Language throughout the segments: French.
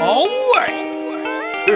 Oh ouais.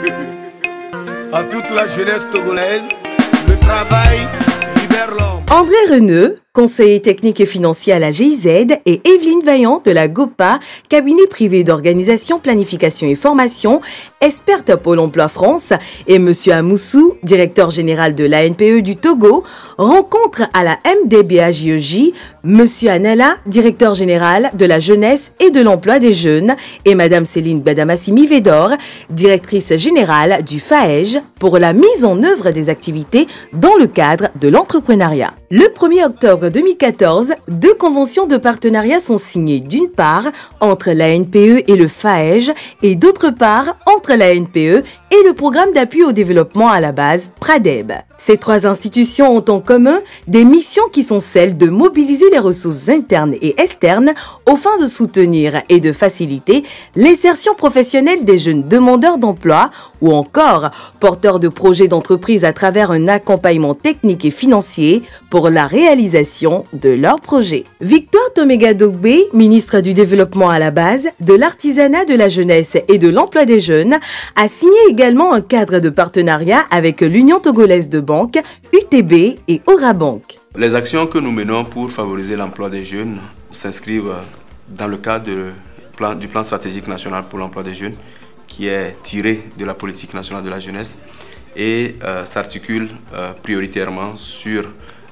À toute la jeunesse togolaise, le travail libère l'homme. André Reneux, conseiller technique et financier à la GIZ, et Evelyne Vaillant de la GOPA, cabinet privé d'organisation, planification et formation, experte à Pôle emploi France, et M. Amoussou, directeur général de l'ANPE du Togo, rencontrent à la MDBAJEJ M. Anala, directeur général de la jeunesse et de l'emploi des jeunes, et Mme Céline Badamassimi Védor, directrice générale du FAEJ, pour la mise en œuvre des activités dans le cadre de l'entrepreneuriat. Le 1er octobre 2014, 2 conventions de partenariat sont signées, d'une part entre l'ANPE et le FAEJ et d'autre part entre l'ANPE et le programme d'appui au développement à la base PRADEB. Ces 3 institutions ont en commun des missions qui sont celles de mobiliser les ressources internes et externes aux fins de soutenir et de faciliter l'insertion professionnelle des jeunes demandeurs d'emploi ou encore porteurs de projets d'entreprise à travers un accompagnement technique et financier pour la réalisation de leurs projets. Victoire Toméga Dogbe, ministre du Développement à la base, de l'artisanat, de la jeunesse et de l'emploi des jeunes, a signé également un cadre de partenariat avec l'Union togolaise de banque, UTB et Orabank. Les actions que nous menons pour favoriser l'emploi des jeunes s'inscrivent dans le cadre du plan stratégique national pour l'emploi des jeunes, qui est tiré de la politique nationale de la jeunesse et s'articule prioritairement sur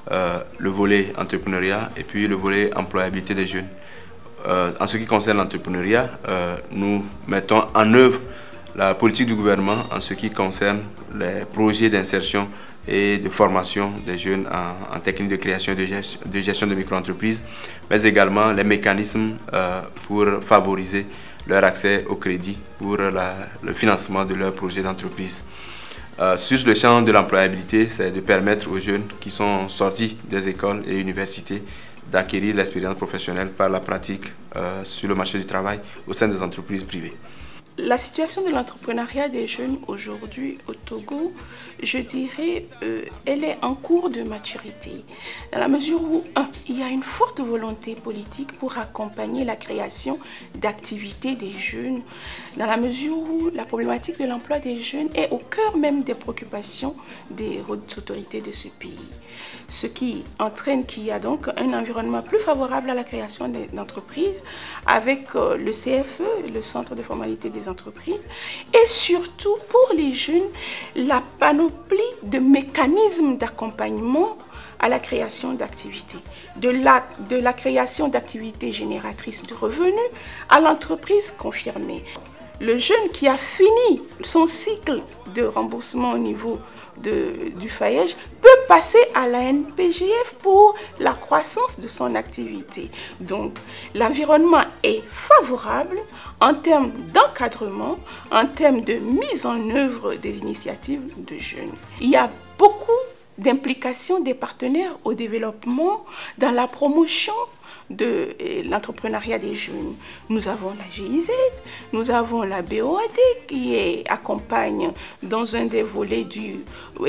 le volet entrepreneuriat et puis le volet employabilité des jeunes. En ce qui concerne l'entrepreneuriat, nous mettons en œuvre la politique du gouvernement en ce qui concerne les projets d'insertion et de formation des jeunes en technique de création et de gestion de micro-entreprises, mais également les mécanismes pour favoriser leur accès au crédit pour le financement de leurs projets d'entreprise. Sur le champ de l'employabilité, c'est de permettre aux jeunes qui sont sortis des écoles et universités d'acquérir l'expérience professionnelle par la pratique sur le marché du travail au sein des entreprises privées. La situation de l'entrepreneuriat des jeunes aujourd'hui au Togo, je dirais, elle est en cours de maturité. Dans la mesure où, il y a une forte volonté politique pour accompagner la création d'activités des jeunes. Dans la mesure où la problématique de l'emploi des jeunes est au cœur même des préoccupations des autorités de ce pays. Ce qui entraîne qu'il y a donc un environnement plus favorable à la création d'entreprises avec le CFE, le Centre de formalité des entreprises, et surtout pour les jeunes, la panoplie de mécanismes d'accompagnement à la création d'activités, de la création d'activités génératrices de revenus à l'entreprise confirmée. Le jeune qui a fini son cycle de remboursement au niveau du FAEJ peut passer à la NPGF pour la croissance de son activité. Donc, l'environnement est favorable en termes d'encadrement, en termes de mise en œuvre des initiatives de jeunes. Il y a beaucoup d'implication des partenaires au développement dans la promotion de l'entrepreneuriat des jeunes. Nous avons la GIZ, nous avons la BOAD qui accompagne dans un des volets du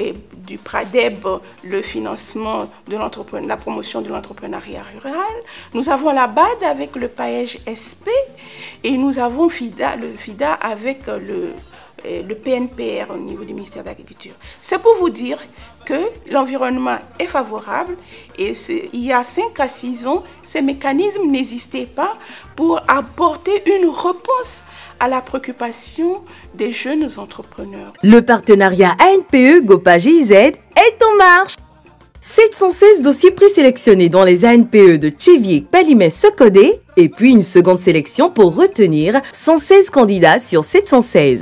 PRADEB le financement de la promotion de l'entrepreneuriat rural. Nous avons la BAD avec le PAEJ SP et nous avons le FIDA avec le PNPR au niveau du ministère de l'Agriculture. C'est pour vous dire que l'environnement est favorable et il y a 5 à 6 ans, ces mécanismes n'existaient pas pour apporter une réponse à la préoccupation des jeunes entrepreneurs. Le partenariat ANPE-GOPA-GIZ est en marche. 716 dossiers présélectionnés dans les ANPE de Tchévié, Palimé, Sokodé et puis une seconde sélection pour retenir 116 candidats sur 716.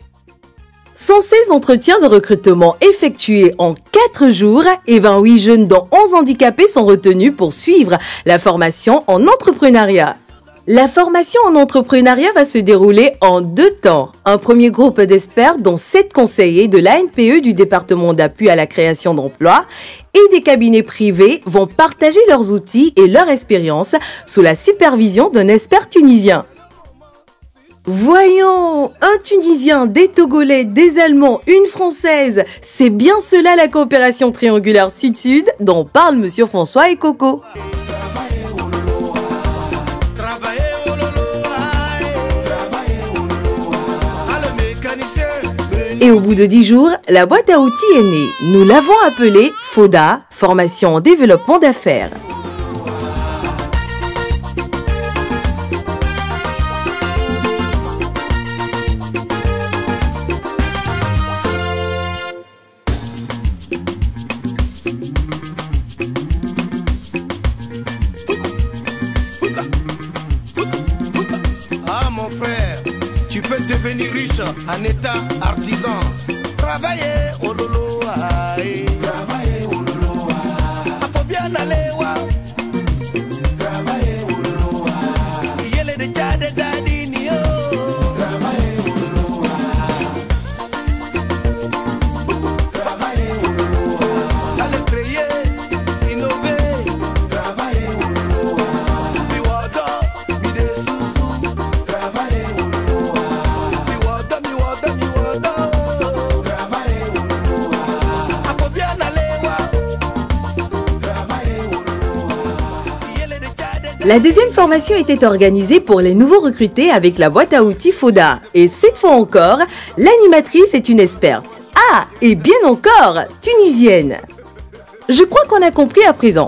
116 entretiens de recrutement effectués en 4 jours et 28 jeunes dont 11 handicapés sont retenus pour suivre la formation en entrepreneuriat. La formation en entrepreneuriat va se dérouler en 2 temps. Un premier groupe d'experts dont 7 conseillers de l'ANPE du département d'appui à la création d'emplois et des cabinets privés vont partager leurs outils et leur expérience sous la supervision d'un expert tunisien. Voyons, un Tunisien, des Togolais, des Allemands, une Française. C'est bien cela la coopération triangulaire Sud-Sud dont parle Monsieur François et Coco. Et au bout de 10 jours, la boîte à outils est née. Nous l'avons appelée FODA, Formation en développement d'affaires. Ah mon frère, tu peux devenir riche en état artisan. Travailler au lolo, travailler au lolo, faut bien aller wa. Travailler au lolo, yele de jade dadi ni yo. Travailler au lolo, travailler au lolo, allez créer, innover. Travailler au lolo, mi wado, mi de susu. Travailler au lolo, mi wado, mi wado, mi wado. La deuxième formation était organisée pour les nouveaux recrutés avec la boîte à outils FODA. Et cette fois encore, l'animatrice est une experte. Ah, et bien encore, tunisienne. Je crois qu'on a compris à présent.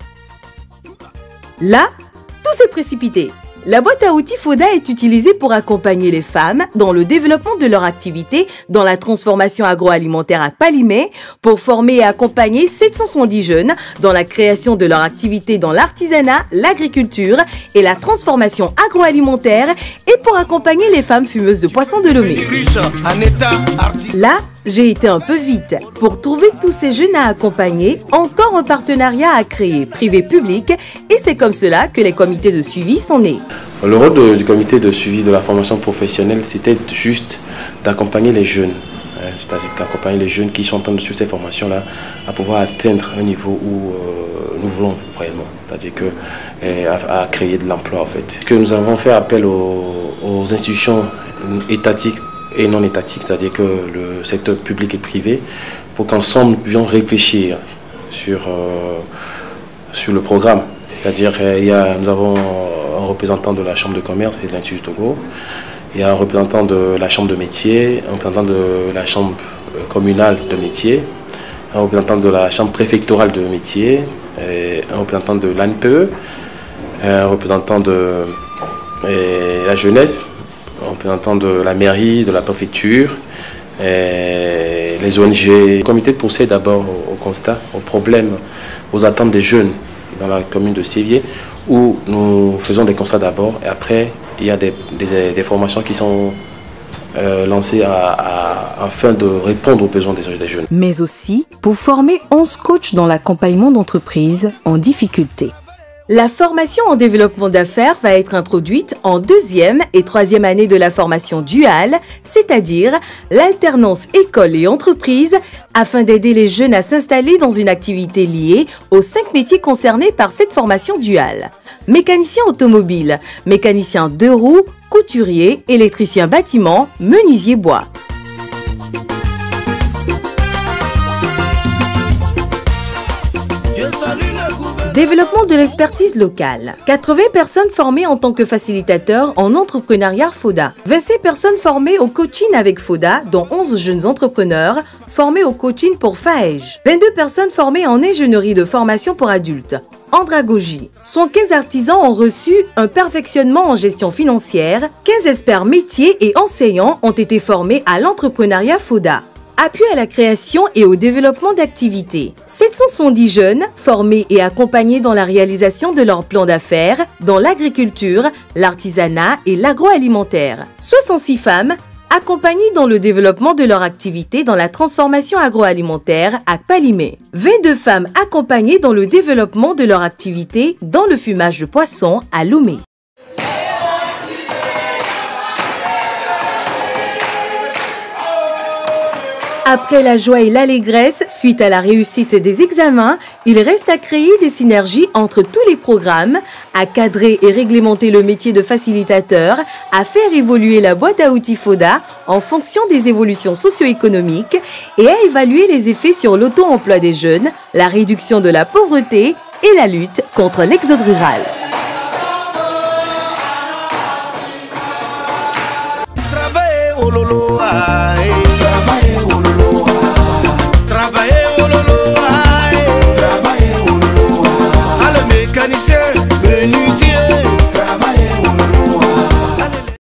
Là, tout s'est précipité. La boîte à outils FODA est utilisée pour accompagner les femmes dans le développement de leur activité dans la transformation agroalimentaire à Palimé, pour former et accompagner 770 jeunes dans la création de leur activité dans l'artisanat, l'agriculture et la transformation agroalimentaire, et pour accompagner les femmes fumeuses de poissons de Lomé. Là, j'ai été un peu vite. Pour trouver tous ces jeunes à accompagner, encore un partenariat à créer, privé-public, et c'est comme cela que les comités de suivi sont nés. Le rôle du comité de suivi de la formation professionnelle, c'était juste d'accompagner les jeunes, c'est-à-dire d'accompagner les jeunes qui sont en train de suivre ces formations-là à pouvoir atteindre un niveau où nous voulons réellement, c'est-à-dire à créer de l'emploi en fait. Que nous avons fait appel aux institutions étatiques et non étatiques, c'est-à-dire que le secteur public et privé, pour qu'ensemble nous puissions réfléchir sur le programme. C'est-à-dire nous avons un représentant de la Chambre de commerce et de l'Institut Togo, il y a un représentant de la Chambre de métier, un représentant de la Chambre communale de métier, un représentant de la Chambre préfectorale de métier, un représentant de l'ANPE, un représentant de la jeunesse, un représentant de la mairie, de la préfecture, les ONG. Le comité procède d'abord au constat, aux problèmes, aux attentes des jeunes dans la commune de Sévier, où nous faisons des constats d'abord, et après il y a des formations qui sont lancées afin de répondre aux besoins des jeunes. Mais aussi pour former 11 coachs dans l'accompagnement d'entreprises en difficulté. La formation en développement d'affaires va être introduite en deuxième et troisième année de la formation duale, c'est-à-dire l'alternance école et entreprise, afin d'aider les jeunes à s'installer dans une activité liée aux 5 métiers concernés par cette formation duale. Mécanicien automobile, mécanicien 2 roues, couturier, électricien bâtiment, menuisier bois. Développement de l'expertise locale. 80 personnes formées en tant que facilitateurs en entrepreneuriat FODA. 25 personnes formées au coaching avec FODA, dont 11 jeunes entrepreneurs formés au coaching pour FAEJ. 22 personnes formées en ingénierie de formation pour adultes. Andragogie. 115 artisans ont reçu un perfectionnement en gestion financière. 15 experts métiers et enseignants ont été formés à l'entrepreneuriat FODA. Appui à la création et au développement d'activités. 770 jeunes formés et accompagnés dans la réalisation de leur plan d'affaires dans l'agriculture, l'artisanat et l'agroalimentaire. 66 femmes accompagnées dans le développement de leur activité dans la transformation agroalimentaire à Palimé. 22 femmes accompagnées dans le développement de leur activité dans le fumage de poissons à Lomé. Après la joie et l'allégresse suite à la réussite des examens, il reste à créer des synergies entre tous les programmes, à cadrer et réglementer le métier de facilitateur, à faire évoluer la boîte à outils FODA en fonction des évolutions socio-économiques et à évaluer les effets sur l'auto-emploi des jeunes, la réduction de la pauvreté et la lutte contre l'exode rural. Travailler au lolo,